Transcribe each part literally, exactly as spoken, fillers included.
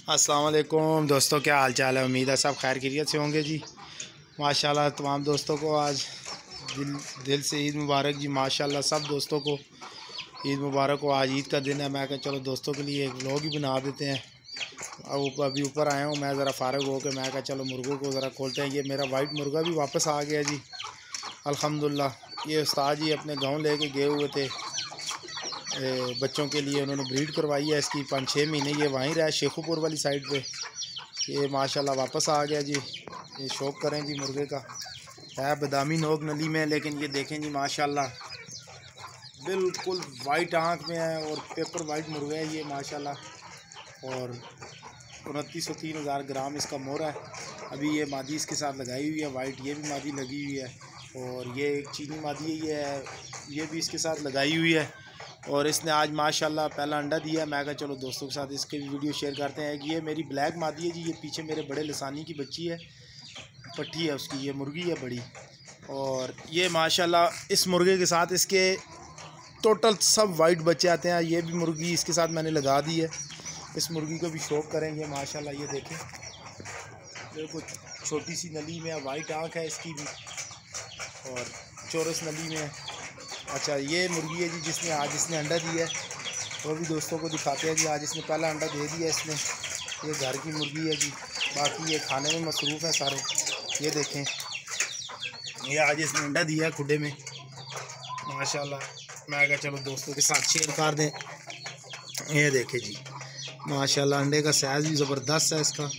अस्सलाम वालेकुम दोस्तों, क्या हाल चाल है। उम्मीद है सब खैर खैरियत से होंगे जी। माशाल्लाह तमाम दोस्तों को आज दिल दिल से ईद मुबारक जी। माशाल्लाह सब दोस्तों को ईद मुबारक हो। आज ईद का दिन है। मैं कहा चलो दोस्तों के लिए एक व्लॉग ही बना देते हैं। अब अभी ऊपर आया हूँ मैं, ज़रा फ़ारग हो के मैं कहा चलो मुर्गों को ज़रा खोलते हैं। ये मेरा वाइट मुर्गा भी वापस आ गया जी अल्हम्दुलिल्लाह। ये उस्ताद जी अपने गाँव लेके गए हुए थे बच्चों के लिए, उन्होंने ब्रीड करवाई है इसकी पाँच छः महीने। ये वहीं रहा शेखुपुर वाली साइड पे। ये माशाल्लाह वापस आ गया जी। ये शौक़ करें जी मुर्गे का, है बदामी नोक नली में, लेकिन ये देखें जी माशाल्लाह बिल्कुल वाइट आँख में है और पेपर वाइट मुर्गा है ये माशाल्लाह। और उनतीस सौ तीन हज़ार ग्राम इसका मोर है। अभी ये मादी इसके साथ लगाई हुई है वाइट, ये भी मादी लगी हुई है। और ये एक चीनी मादी है, ये है ये भी इसके साथ लगाई हुई है। और इसने आज माशाल्लाह पहला अंडा दिया। मैं कहा चलो दोस्तों के साथ इसके वीडियो शेयर करते हैं कि ये मेरी ब्लैक मादी है जी। ये पीछे मेरे बड़े लसानी की बच्ची है, पट्टी है उसकी, ये मुर्गी है बड़ी। और ये माशाल्लाह इस मुर्गे के साथ इसके टोटल सब वाइट बच्चे आते हैं। ये भी मुर्गी इसके साथ मैंने लगा दी है। इस मुर्गी को भी शौक़ करेंगे माशाल्लाह। ये देखें बिल्कुल छोटी सी नली में, वाइट आँख है इसकी भी और चौरस नली में। अच्छा ये मुर्गी है जी जिसने आज इसने अंडा दिया है, वो भी दोस्तों को दिखाते हैं जी। आज इसने पहला अंडा दे दिया इसने। ये घर की मुर्गी है जी, बाकी ये खाने में मसरूफ़ है सारे। ये देखें ये आज इसने अंडा दिया है खुडे में माशाल्लाह। मैं कहा चलो दोस्तों के साथ शेयर कर दें। ये देखें जी माशाल्लाह अंडे का साइज़ भी ज़बरदस्त है इसका।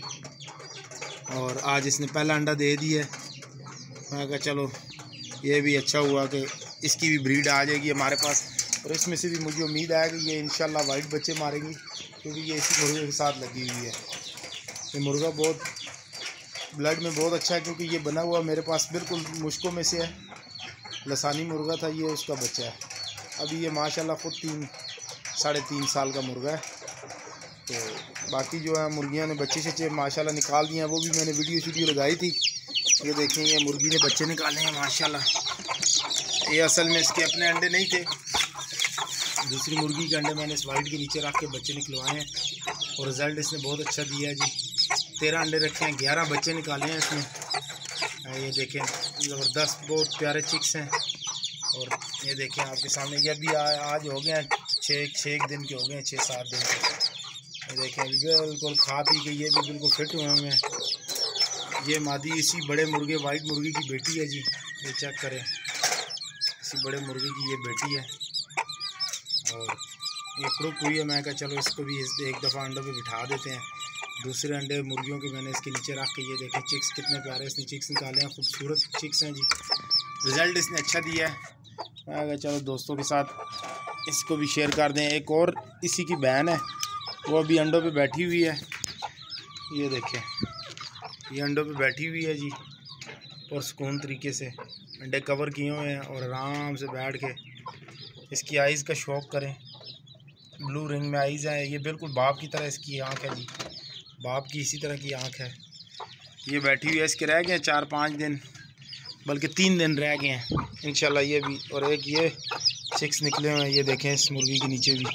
और आज इसने पहला अंडा दे दिया है। मैं कहा चलो ये भी अच्छा हुआ कि इसकी भी ब्रीड आ जाएगी हमारे पास। और इसमें से भी मुझे उम्मीद है कि ये इंशाल्लाह वाइट बच्चे मारेंगी, क्योंकि ये इसी मुर्गे के साथ लगी हुई है। ये मुर्गा बहुत ब्लड में बहुत अच्छा है, क्योंकि ये बना हुआ मेरे पास बिल्कुल मुश्कों में से है। लसानी मुर्गा था, ये उसका बच्चा है। अभी ये माशाल्लाह ख़ुद तीन साढ़े तीन साल का मुर्गा है। तो बाकी जो है मुर्गियाँ ने बच्चे शच्चे माशाल्लाह निकाल दिए हैं, वो भी मैंने वीडियो शीडियो लगाई थी। ये देखें ये मुर्गी ने बच्चे निकाले हैं माशाल्लाह। ये असल में इसके अपने अंडे नहीं थे, दूसरी मुर्गी के अंडे मैंने इस वाइट के नीचे रख के बच्चे निकलवाए हैं। और रिज़ल्ट इसने बहुत अच्छा दिया है जी। तेरह अंडे रखे हैं, ग्यारह बच्चे निकाले हैं इसमें। ये देखें ज़बरदस्त बहुत प्यारे चिक्स हैं। और ये देखें आपके सामने ये अभी आज हो गए हैं छः छः दिन के हो गए हैं, छः सात दिन के। ये देखें बिल्कुल खा पी के ये भी बिल्कुल फिट हुए हुए हैं। ये मादी इसी बड़े मुर्गे वाइट मुर्गी की बेटी है जी। ये चेक करें इसी बड़े मुर्गे की ये बेटी है। और ये क्रुक हुई है। मैं कहा चलो इसको भी इस एक दफ़ा अंडों पे बिठा देते हैं। दूसरे अंडे मुर्गियों के मैंने इसके नीचे रख के ये देखें चिक्स कितने प्यारे इसने चिक्स निकाले हैं, खूबसूरत चिक्स हैं जी। रिज़ल्ट इसने अच्छा दिया है। मैं कहा चलो दोस्तों के साथ इसको भी शेयर कर दें। एक और इसी की बहन है, वो अभी अंडों पे बैठी हुई है। ये देखें ये अंडों पे बैठी हुई है जी, और सुकून तरीके से अंडे कवर किए हुए हैं। और आराम से बैठ के इसकी आइज़ का शौक़ करें। ब्लू रिंग में आइज़ है। ये बिल्कुल बाप की तरह इसकी आँख है जी, बाप की इसी तरह की आँख है। ये बैठी हुई है। इसके रह गए हैं चार पाँच दिन, बल्कि तीन दिन रह गए हैं इंशाल्लाह ये भी। और एक ये चिक्स निकले हुए हैं, ये देखें इस मुर्गी के नीचे भी।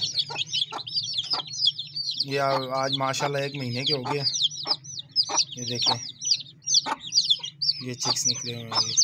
ये आज माशाल्लाह एक महीने के हो गए। ये देखें ये चिक्स निकले हुए हैं,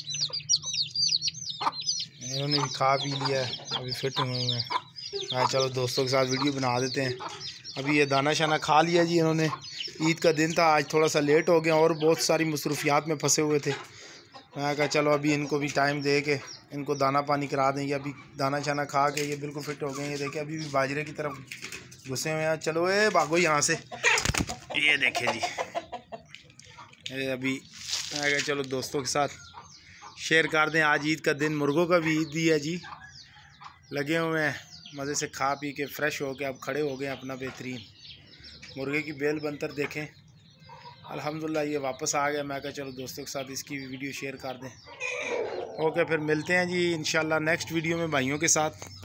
इन्होंने भी खा पी लिया है, अभी फिट हुए हुए हैं। मैं चलो दोस्तों के साथ वीडियो बना देते हैं। अभी ये दाना शाना खा लिया जी इन्होंने। ईद का दिन था आज, थोड़ा सा लेट हो गया और बहुत सारी मसरूफियात में फंसे हुए थे। मैं कहा चलो अभी इनको भी टाइम दे के इनको दाना पानी करा देंगे। अभी दाना शाना खा के ये बिल्कुल फिट हो गए। ये देखें अभी भी बाजरे की तरफ घुसे हुए हैं। चलो ए भागो यहाँ से। ये देखें जी ये अभी मैं कहा चलो दोस्तों के साथ शेयर कर दें। आज ईद का दिन, मुर्गों का भी ईद ही है जी। लगे हुए हैं मज़े से खा पी के फ्रेश हो के अब खड़े हो गए अपना बेहतरीन। मुर्गे की बेल बनतर देखें अल्हम्दुलिल्लाह ये वापस आ गया। मैं कहा चलो दोस्तों के साथ इसकी भी वीडियो शेयर कर दें। ओके फिर मिलते हैं जी इंशाल्लाह नेक्स्ट वीडियो में भाइयों के साथ।